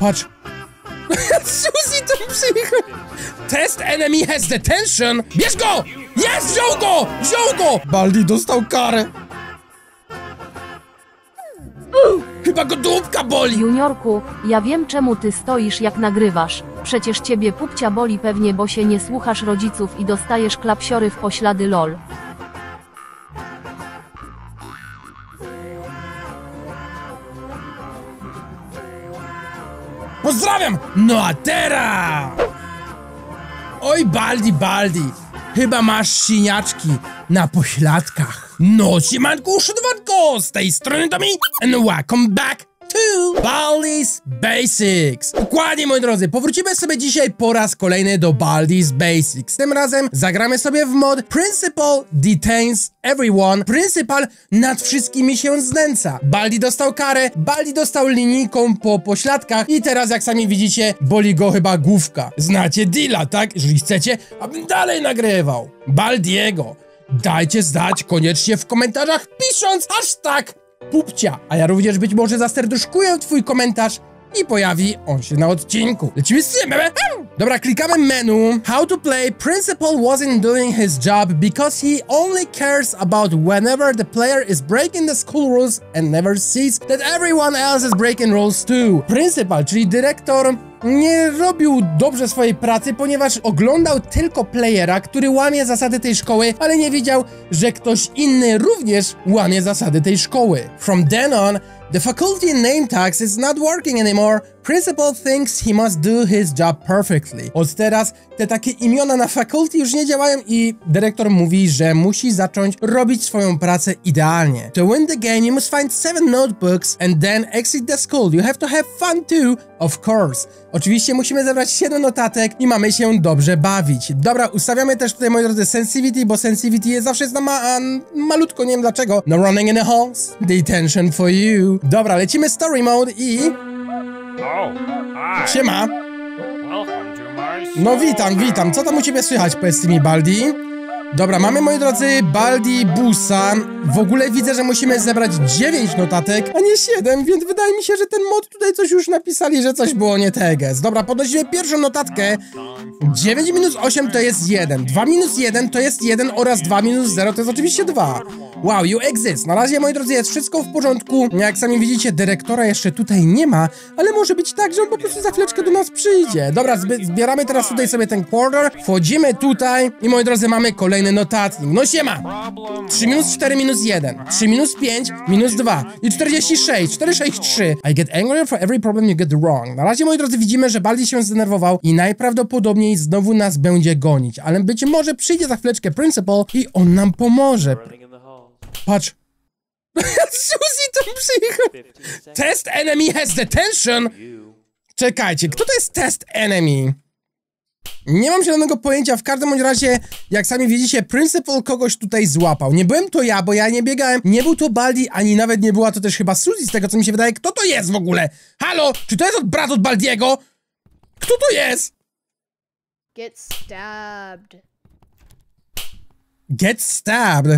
Patrz. Suzy to przyjechał. Test enemy has detention. Bierz go! Jest! Wziął go! Wziął go! Baldi dostał karę. Chyba go dupka boli. Juniorku, ja wiem czemu ty stoisz jak nagrywasz. Przecież ciebie pupcia boli pewnie, bo się nie słuchasz rodziców i dostajesz klapsiory w poślady lol. Pozdrawiam! No a teraz! Oj, Baldi, chyba masz siniaczki na pośladkach. No, siemanku, szydowanko, z tej strony Domi, and welcome back to Baldi's Basics. Dokładnie, moi drodzy, powrócimy sobie dzisiaj po raz kolejny do Baldi's Basics. Tym razem zagramy sobie w mod Principal Detains Everyone. Principal nad wszystkimi się znęca. Baldi dostał karę, Baldi dostał linijką po pośladkach i teraz, jak sami widzicie, boli go chyba główka. Znacie deala, tak? Jeżeli chcecie, abym dalej nagrywał Baldiego, dajcie znać koniecznie w komentarzach, pisząc hashtag pupcia, a ja również być może zaserduszkuję twój komentarz i pojawi on się na odcinku. Lecimy z tym, Dobra, klikamy menu. How to play. Principal wasn't doing his job because he only cares about whenever the player is breaking the school rules and never sees that everyone else is breaking rules too. Principal, czyli dyrektor, nie robił dobrze swojej pracy, ponieważ oglądał tylko playera, który łamie zasady tej szkoły, ale nie wiedział, że ktoś inny również łamie zasady tej szkoły. From then on, the faculty name tags is not working anymore. Principal thinks he must do his job perfectly. Od teraz te takie imiona na faculty już nie działają i dyrektor mówi, że musi zacząć robić swoją pracę idealnie. To win the game, you must find 7 notebooks and then exit the school. You have to have fun too, of course. Oczywiście musimy zebrać 7 notatek i mamy się dobrze bawić. Dobra, ustawiamy też tutaj, moi drodzy, sensitivity, bo sensitivity jest zawsze jest na malutko, nie wiem dlaczego. No running in the halls, detention for you. Dobra, lecimy story mode i... Siema. No witam. Co tam u ciebie słychać, powiedz mi, Baldi? Dobra, mamy, moi drodzy, Baldi busa. W ogóle widzę, że musimy zebrać 9 notatek, a nie 7, więc wydaje mi się, że ten mod tutaj coś już napisali, że coś było nie teges. Dobra, podnosimy pierwszą notatkę. 9 minus 8 to jest 1. 2 minus 1 to jest 1 oraz 2 minus 0 to jest oczywiście 2. Wow, you exist. Na razie, moi drodzy, jest wszystko w porządku. Jak sami widzicie, dyrektora jeszcze tutaj nie ma, ale może być tak, że on po prostu za chwileczkę do nas przyjdzie. Dobra, zbieramy teraz tutaj sobie ten quarter, wchodzimy tutaj i, moi drodzy, mamy kolejny notatnik. No siema! 3 minus 4 minus 1, 3 minus 5 minus 2 i 46, 4, 6, 3. I get angry for every problem you get wrong. Na razie, moi drodzy, widzimy, że Baldi się zdenerwował i najprawdopodobniej znowu nas będzie gonić, ale być może przyjdzie za chwileczkę Principal i on nam pomoże. Patrz. Suzy to przyjechał. Test enemy has detention. Czekajcie, kto to jest test enemy? Nie mam zielonego pojęcia, w każdym bądź razie, jak sami widzicie, Principal kogoś tutaj złapał. Nie byłem to ja, bo ja nie biegałem, nie był to Baldi, ani nawet nie była to też chyba Suzy, z tego co mi się wydaje. Kto to jest w ogóle? Halo? Czy to jest brat od Baldiego? Kto to jest? Get stabbed. Get stabbed.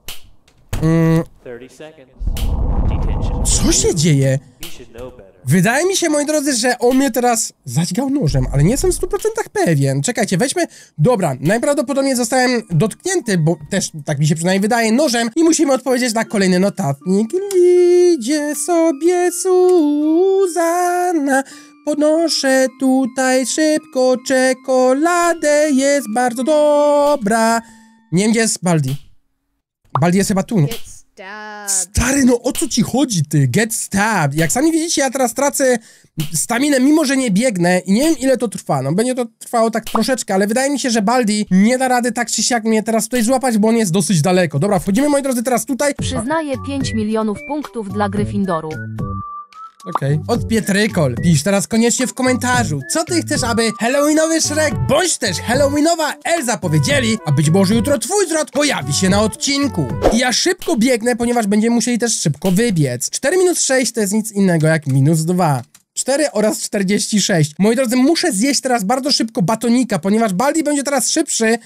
30 seconds. Detention. Co się dzieje? You should know better. Wydaje mi się, moi drodzy, że on mnie teraz zadźgał nożem, ale nie jestem w 100% pewien. Czekajcie, weźmy... Dobra, najprawdopodobniej zostałem dotknięty, bo też tak mi się przynajmniej wydaje, nożem i musimy odpowiedzieć na kolejny notatnik. Idzie sobie Zuzanna, podnoszę tutaj szybko czekoladę, jest bardzo dobra. Nie wiem, gdzie jest Baldi. Baldi jest chyba tu, nie? Get stabbed. Stary, no o co ci chodzi, ty? Get stabbed. Jak sami widzicie, ja teraz tracę staminę, mimo że nie biegnę i nie wiem, ile to trwa. No będzie to trwało tak troszeczkę, ale wydaje mi się, że Baldi nie da rady tak czy siak mnie teraz tutaj złapać, bo on jest dosyć daleko. Dobra, wchodzimy, moi drodzy, teraz tutaj. Przyznaję 5 milionów punktów dla Gryffindoru. Okej. Od Pietrykol. Pisz teraz koniecznie w komentarzu, co ty chcesz, aby halloweenowy Shrek, bądź też halloweenowa Elza powiedzieli, a być może jutro twój zwrot pojawi się na odcinku. I ja szybko biegnę, ponieważ będziemy musieli też szybko wybiec. 4 minus 6 to jest nic innego jak minus 2. 4 oraz 46. Moi drodzy, muszę zjeść teraz bardzo szybko batonika, ponieważ Baldi będzie teraz szybszy.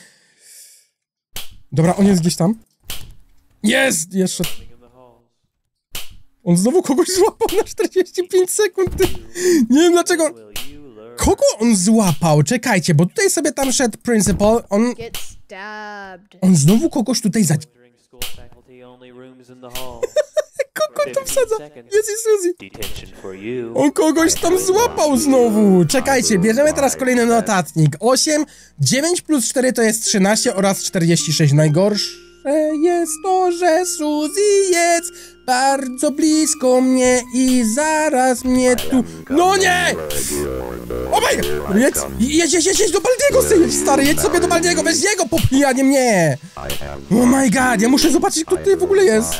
Dobra, on jest gdzieś tam. Jest! Jeszcze... On znowu kogoś złapał na 45 sekund. Nie wiem dlaczego. Will you learn? Kogo on złapał? Czekajcie, bo tutaj sobie tam szedł Principal. Get stabbed. On znowu kogoś tutaj During school faculty only rooms in the hall. Kogo tam wsadza? Jest i Suzy. Detention for you. On kogoś tam złapał znowu. Czekajcie, bierzemy teraz kolejny notatnik. 8, 9 plus 4 to jest 13 oraz 46. Najgorsze jest to, że Suzy jest bardzo blisko mnie i zaraz mnie tu... No nie! O my God! Jedź do Baldiego, stary, jedź sobie do Baldiego, weź jego popchnij, a nie mnie! Oh my God, ja muszę zobaczyć, kto tutaj w ogóle jest.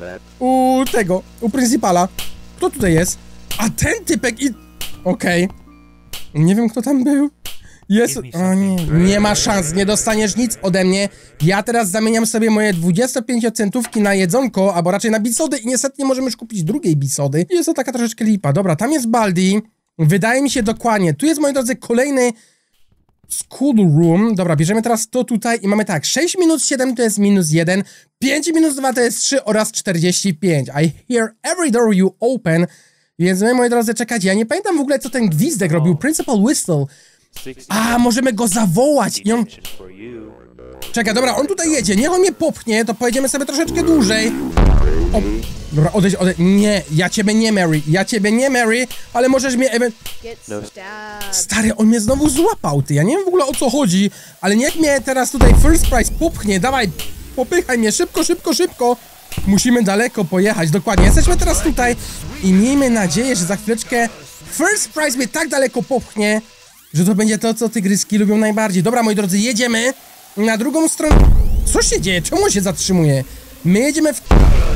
U Principala. Kto tutaj jest? A ten typek i... Okej. Nie wiem, kto tam był. Jest... O nie, nie ma szans, nie dostaniesz nic ode mnie. Ja teraz zamieniam sobie moje 25-centówki na jedzonko, albo raczej na bisody i niestety nie możemy już kupić drugiej bisody. Jest to taka troszeczkę lipa. Dobra, tam jest Baldi. Wydaje mi się dokładnie. Tu jest, moi drodzy, kolejny school room. Dobra, bierzemy teraz to tutaj i mamy tak. 6 minus 7 to jest minus 1. 5 minus 2 to jest 3 oraz 45. I hear every door you open. Więc my, moi drodzy, czekajcie. Ja nie pamiętam w ogóle, co ten gwizdek robił. Principal Whistle. A, możemy go zawołać i on... Detention for you. Czekaj, dobra, on tutaj jedzie. Niech on mnie popchnie, to pojedziemy sobie troszeczkę dłużej. O, dobra, odejdź. Nie, ja ciebie nie, Mary, ale możesz mnie Get stabbed. Stary, on mnie znowu złapał, ty. Ja nie wiem w ogóle o co chodzi, ale niech mnie teraz tutaj First Prize popchnie. Dawaj, popychaj mnie, szybko. Musimy daleko pojechać, dokładnie. Jesteśmy teraz tutaj i miejmy nadzieję, że za chwileczkę First Prize mnie tak daleko popchnie, że to będzie to, co tygryski lubią najbardziej. Dobra, moi drodzy, jedziemy na drugą stronę. Co się dzieje? Czemu on się zatrzymuje? My jedziemy w...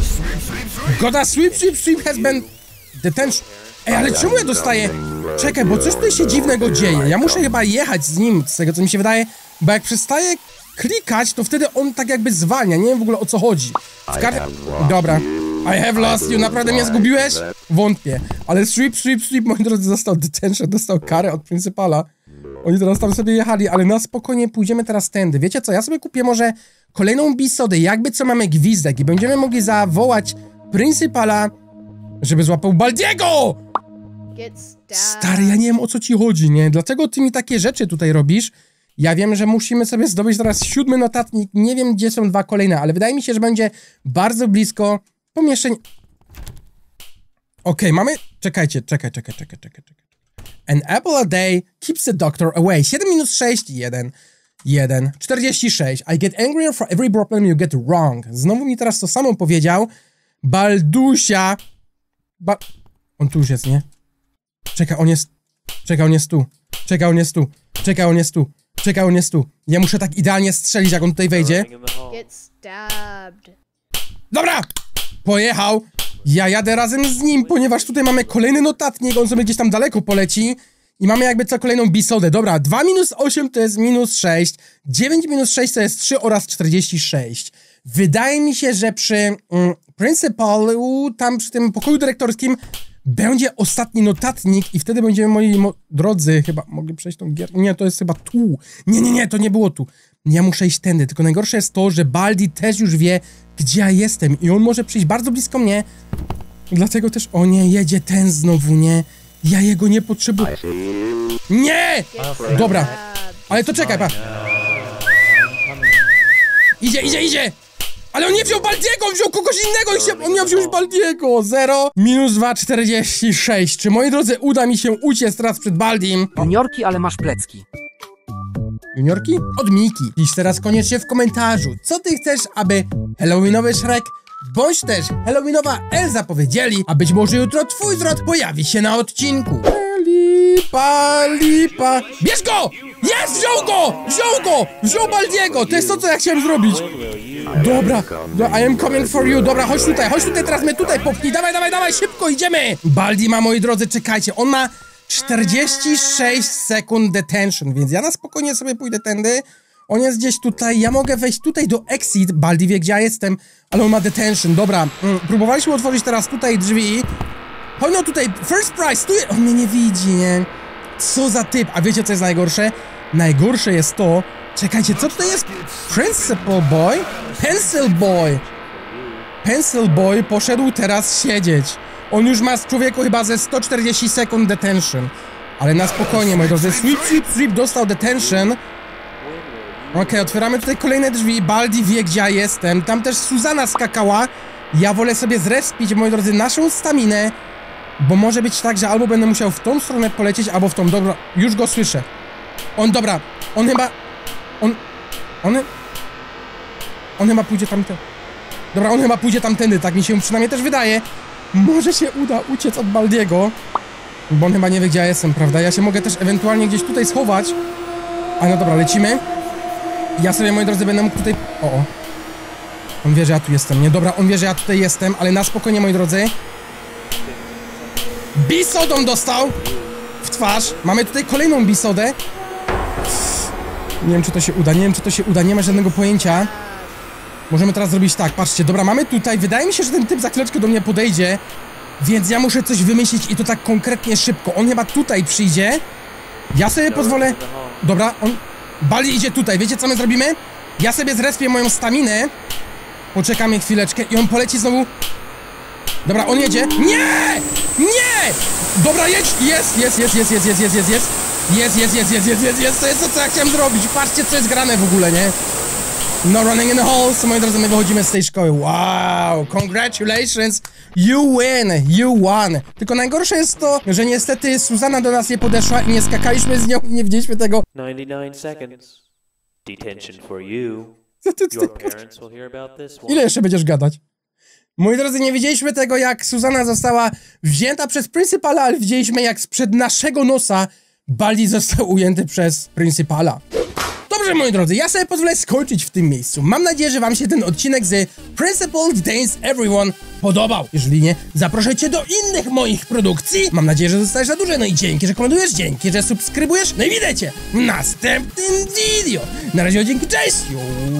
Goda sweep has been... Detention. Ej, ale czemu ja dostaję... Czekaj, bo coś tutaj się dziwnego dzieje. Ja muszę chyba jechać z nim, z tego co mi się wydaje, bo jak przestaję klikać, to wtedy on tak jakby zwalnia. Nie wiem w ogóle o co chodzi. Dobra. I have lost you. Naprawdę mnie zgubiłeś? Wątpię. Ale sweep, moi drodzy, dostał detention, dostał karę od Principala. Oni teraz tam sobie jechali, ale na spokojnie pójdziemy teraz tędy. Wiecie co, ja sobie kupię może kolejną bisodę, jakby co mamy gwizdek i będziemy mogli zawołać Principala, żeby złapał Baldiego! Get stabbed. Stary, ja nie wiem o co ci chodzi, nie? Dlaczego ty mi takie rzeczy tutaj robisz? Ja wiem, że musimy sobie zdobyć teraz 7 notatnik, nie wiem gdzie są 2 kolejne, ale wydaje mi się, że będzie bardzo blisko pomieszczeń... Okej, mamy... Czekajcie. An apple a day keeps the doctor away. 7 minus 6, 1. 46. I get angrier for every problem you get wrong. Znowu mi teraz to samo powiedział. Baldusia. On tu już jest, nie? Czekaj, on jest tu. Ja muszę tak idealnie strzelić, jak on tutaj wejdzie. Running in the hall. Get stabbed. Dobra! Pojechał. Ja jadę razem z nim, ponieważ tutaj mamy kolejny notatnik, on sobie gdzieś tam daleko poleci. I mamy jakby co kolejną bisodę. Dobra, 2 minus 8 to jest minus 6. 9 minus 6 to jest 3 oraz 46. Wydaje mi się, że przy Principalu, tam przy tym pokoju dyrektorskim będzie ostatni notatnik i wtedy będziemy, moi drodzy, chyba mogli przejść tą gierkę. Nie, to jest chyba tu. Nie, to nie było tu. Ja muszę iść tędy, tylko najgorsze jest to, że Baldi też już wie, gdzie ja jestem i on może przyjść bardzo blisko mnie. Dlatego też, o nie, jedzie ten znowu, nie? Ja jego nie potrzebuję. Nie! Dobra, ale to czekaj, pa. Idzie! Ale on nie wziął Baldiego, on wziął kogoś innego on miał wziąć Baldiego. 0 minus 2, 46. Czy, moi drodzy, uda mi się uciec teraz przed Baldim? Juniorki, ale masz plecki. Juniorki? Od Miki. Pisz teraz koniecznie w komentarzu, co ty chcesz, aby Halloweenowy Shrek bądź też Halloweenowa Elza powiedzieli, a być może jutro twój zwrot pojawi się na odcinku. Lipa. Bierz go! Jest! Wziął Baldiego! To jest to, co ja chciałem zrobić. Dobra, I am coming for you. Dobra, chodź tutaj, teraz mnie tutaj popchnij. Dawaj, szybko, idziemy! Baldi ma, moi drodzy, czekajcie, on ma 46 sekund detention, więc ja na spokojnie sobie pójdę tędy. On jest gdzieś tutaj, ja mogę wejść tutaj do exit. Baldi wie, gdzie ja jestem, ale on ma detention. Dobra, próbowaliśmy otworzyć teraz tutaj drzwi. Chodź no tutaj, first prize, tu jest... On mnie nie widzi, nie? Co za typ, a wiecie co jest najgorsze? Najgorsze jest to... Czekajcie, co tutaj jest? Principal boy? Pencil boy poszedł teraz siedzieć. On już ma z człowieku chyba ze 140 sekund detention. Ale na spokojnie, moi drodzy. Sweep dostał detention. Okej, otwieramy tutaj kolejne drzwi. Baldi wie, gdzie ja jestem. Tam też Susana skakała. Ja wolę sobie zrespić, moi drodzy, naszą staminę. Bo może być tak, że albo będę musiał w tą stronę polecieć, albo w tą. Dobra, już go słyszę. Dobra, on chyba... On chyba pójdzie tamtędy. Dobra, on chyba pójdzie tamtędy, tak mi się przynajmniej też wydaje. Może się uda uciec od Baldiego. Bo on chyba nie wie, gdzie ja jestem, prawda? Ja się mogę też ewentualnie gdzieś tutaj schować. A no dobra, lecimy. Ja sobie, moi drodzy, będę mógł tutaj... O. On wie, że ja tu jestem, nie? Dobra, on wie, że ja tutaj jestem, ale na spokojnie, moi drodzy. Bisodą dostał! W twarz. Mamy tutaj kolejną bisodę. Nie wiem, czy to się uda, nie ma żadnego pojęcia. Możemy teraz zrobić tak, patrzcie, dobra, mamy tutaj, wydaje mi się, że ten typ za chwileczkę do mnie podejdzie. Więc ja muszę coś wymyślić i to tak konkretnie szybko. On chyba tutaj przyjdzie. Ja sobie pozwolę... Dobra, Baldi idzie tutaj, wiecie co my zrobimy? Ja sobie zrespię moją staminę. Poczekamy chwileczkę i on poleci znowu. Dobra, on jedzie. Nie! Nie! Dobra, jedź! Jest! To jest to, co ja chciałem zrobić. Patrzcie, co jest grane w ogóle, nie? No running in the halls. Moi drodzy, my wychodzimy z tej szkoły. Wow! Congratulations! You won! Tylko najgorsze jest to, że niestety Susana do nas nie podeszła i nie skakaliśmy z nią i nie widzieliśmy tego. 99 seconds. Detention for you. Your parents will hear about this one. Ile jeszcze będziesz gadać? Moi drodzy, nie widzieliśmy tego, jak Susana została wzięta przez pryncypala, ale widzieliśmy, jak sprzed naszego nosa Baldi został ujęty przez pryncypala. Dobrze, moi drodzy, ja sobie pozwolę skończyć w tym miejscu. Mam nadzieję, że wam się ten odcinek z Principal Detains Everyone podobał. Jeżeli nie, zaproszę cię do innych moich produkcji. Mam nadzieję, że zostajesz na duże. No i dzięki, że komentujesz, dzięki, że subskrybujesz. No i widzę cię w następnym video. Na razie, dzięki, cześć!